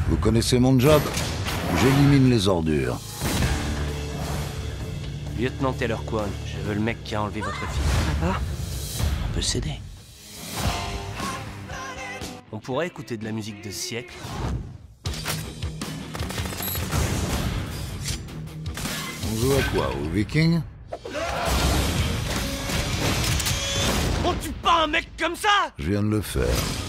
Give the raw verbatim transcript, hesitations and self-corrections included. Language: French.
Vous connaissez mon job? J'élimine les ordures. Lieutenant Taylor Kwan, je veux le mec qui a enlevé votre fille. Papa? On peut s'aider. On pourrait écouter de la musique de ce siècle. On joue à quoi? Aux Vikings? On tue pas un mec comme ça! Je viens de le faire.